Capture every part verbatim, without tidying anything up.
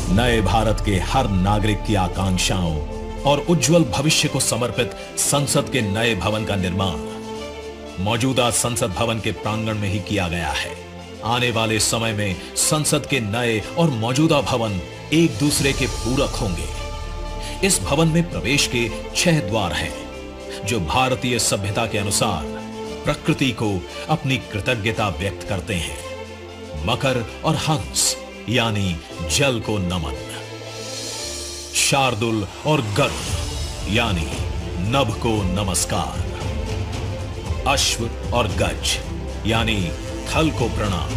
नए भारत के हर नागरिक की आकांक्षाओं और उज्जवल भविष्य को समर्पित संसद के नए भवन का निर्माण मौजूदा संसद भवन के प्रांगण में ही किया गया है। आने वाले समय में संसद के नए और मौजूदा भवन एक दूसरे के पूरक होंगे। इस भवन में प्रवेश के छह द्वार हैं, जो भारतीय सभ्यता के अनुसार प्रकृति को अपनी कृतज्ञता व्यक्त करते हैं। मकर और हंस यानी जल को नमन, शार्दुल और गरुड़ यानी नभ को नमस्कार, अश्व और गज यानी थल को प्रणाम।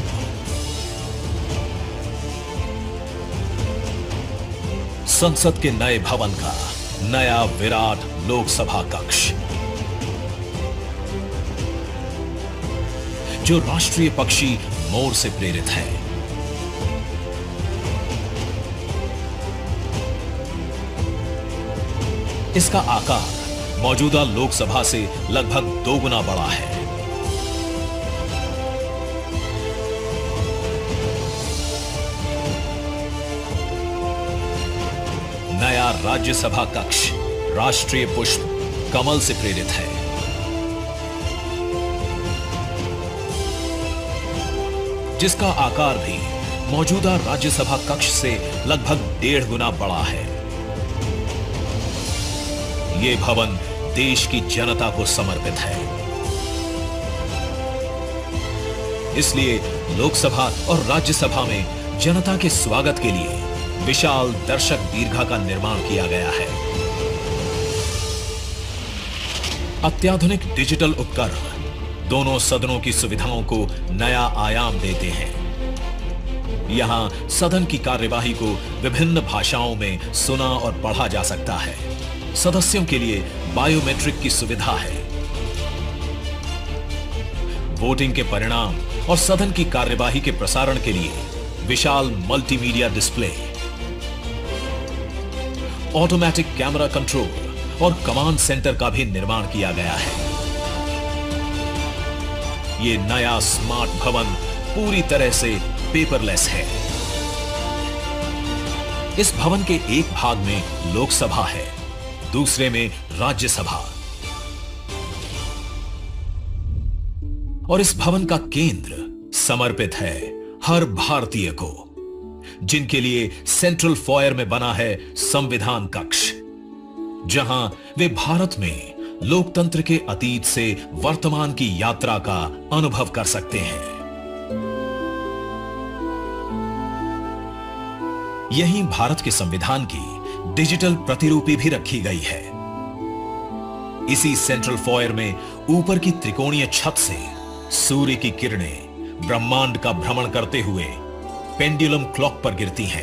संसद के नए भवन का नया विराट लोकसभा कक्ष, जो राष्ट्रीय पक्षी मोर से प्रेरित है। इसका आकार मौजूदा लोकसभा से लगभग दोगुना बड़ा है। नया राज्यसभा कक्ष राष्ट्रीय पुष्प कमल से प्रेरित है। जिसका आकार भी मौजूदा राज्यसभा कक्ष से लगभग डेढ़ गुना बड़ा है। यह भवन देश की जनता को समर्पित है, इसलिए लोकसभा और राज्यसभा में जनता के स्वागत के लिए विशाल दर्शक दीर्घा का निर्माण किया गया है। अत्याधुनिक डिजिटल उपकरण दोनों सदनों की सुविधाओं को नया आयाम देते हैं। यहां सदन की कार्यवाही को विभिन्न भाषाओं में सुना और पढ़ा जा सकता है। सदस्यों के लिए बायोमेट्रिक की सुविधा है। वोटिंग के परिणाम और सदन की कार्यवाही के प्रसारण के लिए विशाल multimedia display, automatic camera control और कमांड सेंटर का भी निर्माण किया गया है। यह नया स्मार्ट भवन पूरी तरह से पेपरलेस है। इस भवन के एक भाग में लोकसभा है, दूसरे में राज्यसभा, और इस भवन का केंद्र समर्पित है हर भारतीय को, जिनके लिए सेंट्रल फॉयर में बना है संविधान कक्ष, जहां वे भारत में लोकतंत्र के अतीत से वर्तमान की यात्रा का अनुभव कर सकते हैं। यहीं भारत के संविधान की डिजिटल प्रतिरूपी भी रखी गई है। इसी सेंट्रल फॉयर में ऊपर की त्रिकोणीय छत से सूर्य की किरणें ब्रह्मांड का भ्रमण करते हुए पेंडुलम क्लॉक पर गिरती हैं।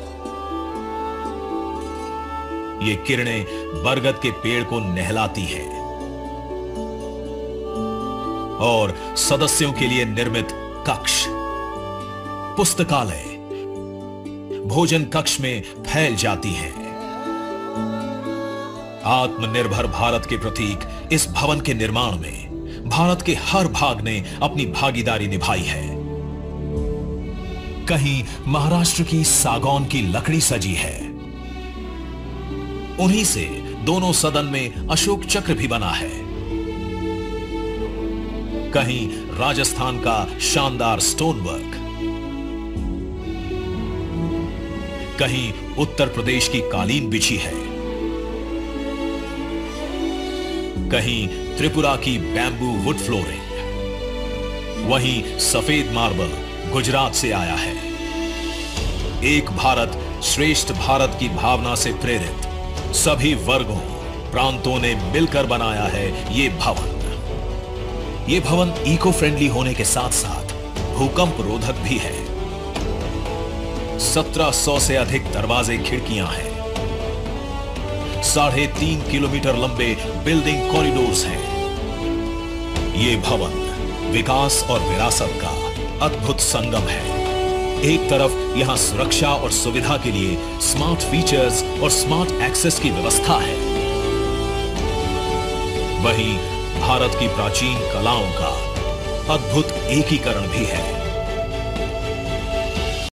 ये किरणें बरगद के पेड़ को नहलाती हैं और सदस्यों के लिए निर्मित कक्ष, पुस्तकालय, भोजन कक्ष में फैल जाती हैं। आत्मनिर्भर भारत के प्रतीक इस भवन के निर्माण में भारत के हर भाग ने अपनी भागीदारी निभाई है। कहीं महाराष्ट्र की सागौन की लकड़ी सजी है, उन्हीं से दोनों सदन में अशोक चक्र भी बना है। कहीं राजस्थान का शानदार स्टोन वर्क, कहीं उत्तर प्रदेश की कालीन बिछी है, कहीं त्रिपुरा की बैम्बू वुड फ्लोरिंग, वहीं सफेद मार्बल गुजरात से आया है। एक भारत श्रेष्ठ भारत की भावना से प्रेरित सभी वर्गों, प्रांतों ने मिलकर बनाया है ये भवन। ये भवन इको फ्रेंडली होने के साथ साथ भूकंप रोधक भी है। सत्रह सौ से अधिक दरवाजे, खिड़कियां हैं। साढ़े तीन किलोमीटर लंबे बिल्डिंग कॉरिडोर्स हैं। ये भवन विकास और विरासत का अद्भुत संगम है। एक तरफ यहां सुरक्षा और सुविधा के लिए स्मार्ट फीचर्स और स्मार्ट एक्सेस की व्यवस्था है, वहीं भारत की प्राचीन कलाओं का अद्भुत एकीकरण भी है।